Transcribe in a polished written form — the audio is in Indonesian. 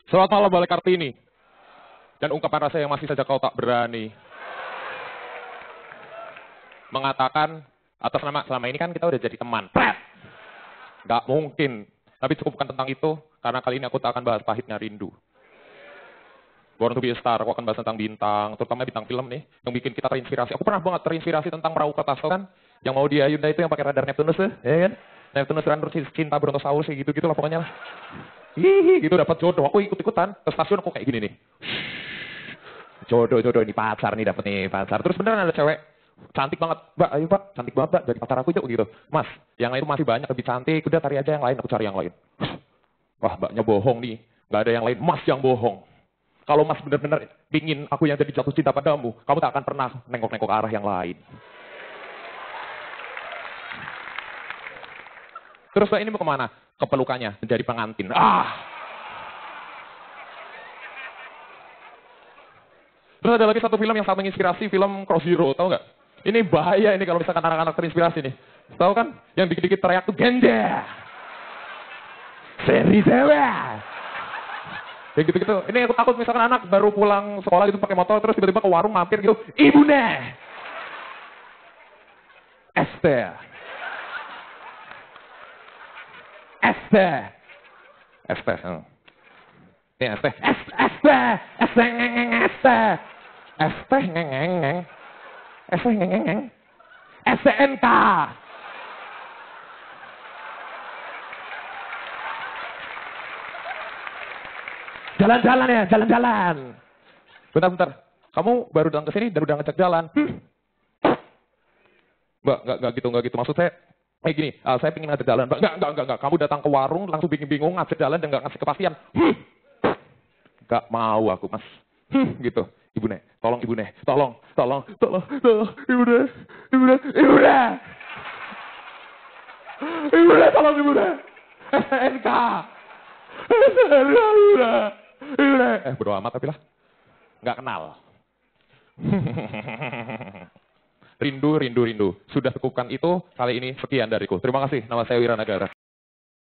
Selamat malam Balai Kartini. Dan ungkapan rasa yang masih saja kau tak berani mengatakan atas nama selama ini kan kita udah jadi teman. Gak mungkin. Tapi cukupkan tentang itu karena kali ini aku tak akan bahas pahitnya rindu. Born to be a Star, aku akan bahas tentang bintang, terutama bintang film nih, yang bikin kita terinspirasi. Aku pernah banget terinspirasi tentang Perahu Kertas, kan? Yang mau dia Hyundai itu yang pakai radar Neptunus, ya kan? Neptunus Runner Cinta Brontosaurus, gitu-gitu lah pokoknya lah. Hihi, gitu dapat jodoh. Aku ikut-ikutan ke stasiun aku kayak gini nih. Jodoh ini pacar nih dapet nih pacar. Terus beneran ada cewek cantik banget, Mbak, ayo Pak, cantik banget Mbak, jadi pacar aku yuk gitu. Mas, yang lain itu masih banyak lebih cantik, udah cari aja yang lain, aku cari yang lain. Wah, Mbaknya bohong nih, nggak ada yang lain, Mas yang bohong. Kalau Mas benar-benar ingin aku yang jadi jatuh cinta padamu, kamu tak akan pernah nengok-nengok arah yang lain. Terus Mbak ini mau kemana? Ke pelukannya, menjadi pengantin. Terus ada lagi satu film yang sangat menginspirasi, film Cross Zero, tahu nggak? Ini bahaya ini kalau misalkan anak-anak terinspirasi nih. Tahu kan? Yang dikit-dikit teriak tuh genda. Seri dewa. Kayak gitu-gitu. Ini aku takut misalkan anak baru pulang sekolah gitu pakai motor terus tiba-tiba ke warung mampir gitu. Ibune. Esther. Esther. Esther. Ini Esther. Esther. Esther. Esther. Esther. Esther. STNK. Jalan-jalan ya, jalan-jalan. Bentar. Kamu baru datang ke sini dan udah ngajak jalan. Mbak, nggak gitu. Maksud saya, gini, saya pengen ngajak jalan. Mbak, nggak. Kamu datang ke warung langsung bingung-bingung ngajak jalan dan nggak ngasih kepastian. Nggak mau aku, Mas. Gitu. Ibu Nek, tolong Ibu Nek, tolong, Ibu Nek, tolong Ibu Nek. SNK. Bodo amat tapi lah. Nggak kenal. Rindu. Sudah cukupkan itu. Kali ini sekian dariku. Terima kasih. Nama saya Wiranagara.